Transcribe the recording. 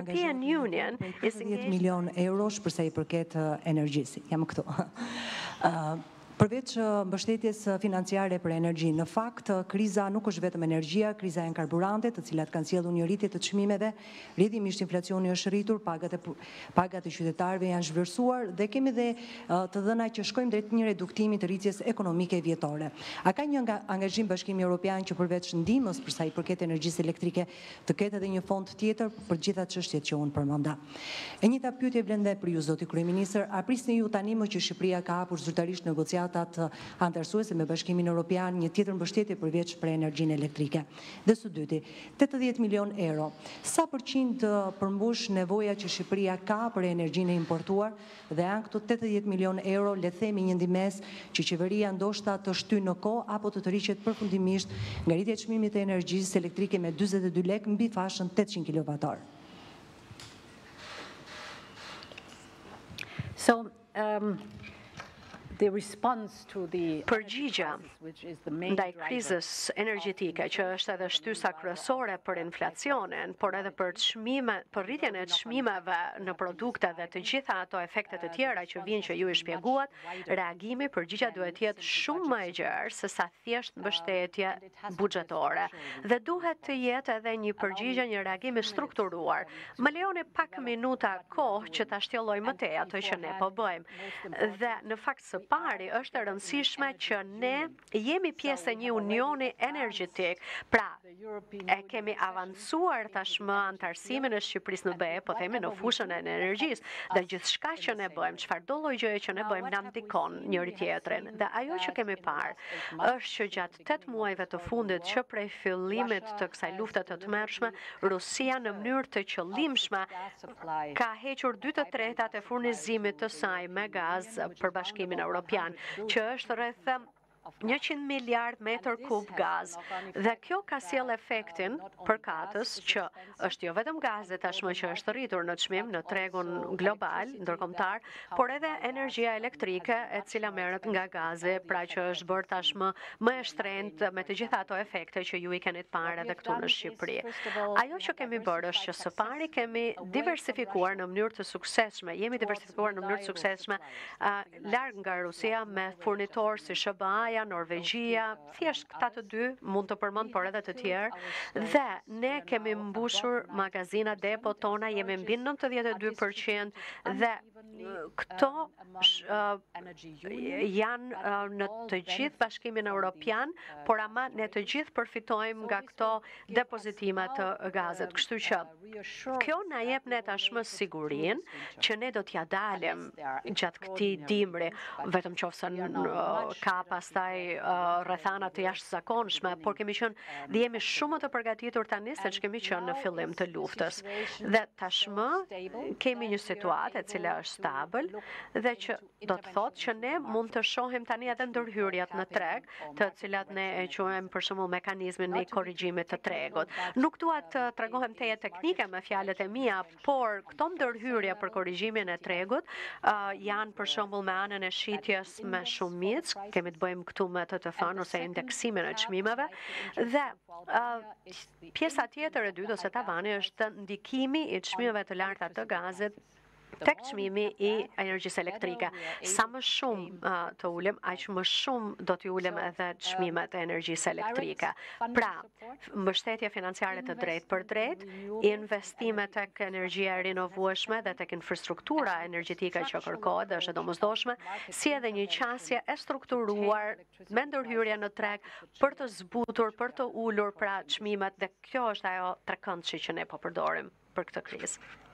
European Union is 10 milion eurosh përsa i përket energjisë. Jam këtu. Përveç mbështetjes financiare për energji, në fakt, kriza nuk është vetëm energjia, kriza janë karburantet, të cilat kanë sjellur një rritje të çmimeve, rrjedhimisht inflacioni është rritur, pagat e qytetarëve janë zhvlerësuar dhe kemi dhe të dhëna që shkojmë drejt një reduktimi të rritjes ekonomike vjetore. A ka një angazhim Bashkimi Evropian që përveç ndihmës për sa i përket energjisë elektrike, të ketë edhe një fond tjetër për gjitha çështjet që unë përmenda? E njëjta pyetje vlen për ju, zoti kryeministër, a prisni ju tani më që Shqipëria ka hapur zyrtarisht negociatat antarësuese me Bashkimin Evropian një tjetër mbështetje përveç për energjinë elektrike? Dhe së dyti, 80 milion euro. Sa përqind përmbush nevoja që Shqipëria ka për energjinë e importuar dhe janë këto 80 milion euro, le themi një ndihmës që qeveria ndoshta të shtyjë në kohë apo të rriqet përfundimisht ngritja e çmimit të energjisë elektrike me 42 lekë mbi fashën 800 kWh. So, the response to the Përgjigja ndaj krizës energjetike, që është edhe shtysa kryesore për inflacionin, por edhe për rritjen e çmimeve në produkte dhe të gjitha ato efekte të tjera që vijnë që ju i shpjeguat, reagimi, përgjigja duhet të jetë shumë më e gjerë se sa thjesht mbështetje buxhetore. Dhe duhet të jetë edhe një përgjigje, një reagim i strukturuar. Më lejoni pak minuta kohë që ta shtjelloj më tej ato që ne po bëjmë. Dhe në fakt së pari është e rëndësishme që ne jemi pjesë e një unioni energjetik. Pra, e kemi avancuar tashmë antarësimin e Shqipërisë në BE, po themi në fushën e energjisë, dhe gjithçka që ne bëjmë, çfarëdo lloj gjëje që ne bëjmë na ndikon njëri tjetrin. Dhe ajo që kemi parë është që gjatë 8 muajve të fundit që prej fillimit të kësaj lufte të tmerrshme, Rusia në mënyrë të qëllimshme ka hequr 2/3 e furnizimit të saj me gaz për Bashkimin Evropian, që është rreth 100 miliard metër kub gaz. Dhe kjo ka sjell efektin përkatës që është jo vetëm gazi tashmë që është rritur në çmim në tregun global, ndërkombëtar, por edhe energjia elektrike e cila merret nga gazi, pra që është bërë tashmë më e shtrenjtë me të gjitha ato efekte që ju i keni parë edhe këtu në Shqipëri. Ajo që kemi bërë është që së pari kemi diversifikuar në mënyrë të suksesshme, larg nga Rusia me furnitorë si SBA, Norvegjia, thjesht këta të dy mund të përmend, por edhe të tjerë, dhe ne kemi mbushur magazinat depo tona, jemi mbi 92% dhe këto janë në të gjithë Bashkimin Evropian, por ama ne të gjithë përfitojmë nga këto depozitime të gazit. Kështu që kjo na jep ne tashmë sigurinë që ne do t'ja dalim gjatë këtij dimri, vetëm qofse ka pastaj rrethana të jashtëzakonshme, por kemi qenë dhe jemi shumë të përgatitur tani se kemi qenë në fillim të luftës. Dhe tashmë kemi një situatë e cila është stabël dhe që do të thotë që ne mund të shohim tani edhe ndërhyrjet në treg, të cilat ne e quajmë për shembull mekanizmin e korrigjimit të tregut. Nuk dua të tregohem teje teknike me fjalët e mia, por këto ndërhyrje për korrigjimin e tregut janë për shembull me anën e shitjes me shumic, kemi të bëjmë këtu me TTF-n ose indeksimin e çmimeve, dhe pjesa tjetër e dytë ose tavani është ndikimi i çmimeve të larta të gazit tek çmimi i energjisë elektrike. Sa më shumë të ulem, aq më shumë do t'i ulem edhe çmimet e energjisë elektrike. Pra, mbështetje financiare të drejtë për drejtë, investime tek energjia e rinovueshme dhe tek infrastruktura energjetike që kërkohet dhe është e domosdoshme, si edhe një qasje e strukturuar me ndërhyrje në treg për të zbutur, për të ulur pra çmimet, dhe kjo është ajo trekëndëshi që ne po përdorim për këtë krizë.